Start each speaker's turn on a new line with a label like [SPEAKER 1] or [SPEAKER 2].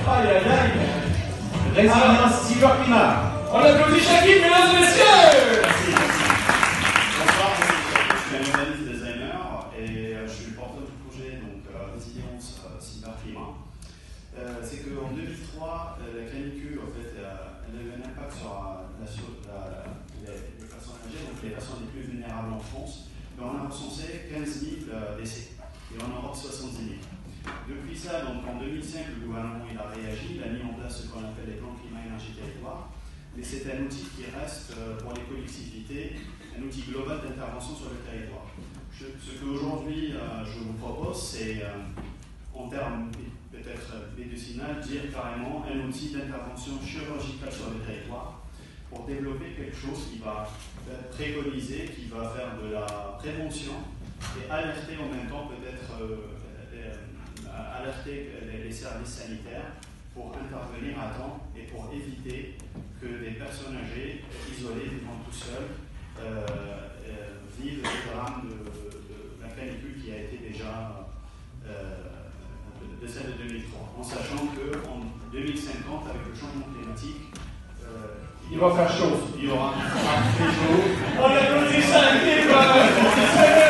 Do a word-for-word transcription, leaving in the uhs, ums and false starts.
[SPEAKER 1] Aïe, aïe, aïe. Résilience cyberclimat.
[SPEAKER 2] On applaudit Shakib, mesdames et messieurs.
[SPEAKER 3] Merci. Bonsoir, je suis un journaliste designer et je suis le porteur du projet donc, euh, Résilience euh, cyberclimat. Euh, C'est qu'en deux mille trois, euh, la canicule en fait, euh, elle a eu un impact sur, euh, la, sur la, les, les personnes âgées, donc les personnes les plus vulnérables en France. Et on a recensé quinze mille euh, décès et en Europe soixante-dix mille. Depuis ça, donc en deux mille cinq, le gouvernement il a réagi, il a mis en place ce qu'on appelle les plans climat, énergie, territoire. Mais c'est un outil qui reste pour les collectivités, un outil global d'intervention sur le territoire. Je, ce qu'aujourd'hui euh, je vous propose, c'est euh, en termes peut-être médicinal, dire carrément un outil d'intervention chirurgicale sur le territoire pour développer quelque chose qui va préconiser, qui va faire de la prévention et alerter en même temps peut-être euh, euh, alerter les services sanitaires pour intervenir à temps et pour éviter que des personnes âgées, isolées, vivant tout seules, euh, euh, vivent le drame de, de, de la canicule qui a été déjà euh, de, de celle de deux mille trois. En sachant qu'en deux mille cinquante, avec le changement climatique, euh,
[SPEAKER 1] il va faire chaud.
[SPEAKER 3] Il y aura un très chaud.
[SPEAKER 2] On applaudit Shakib.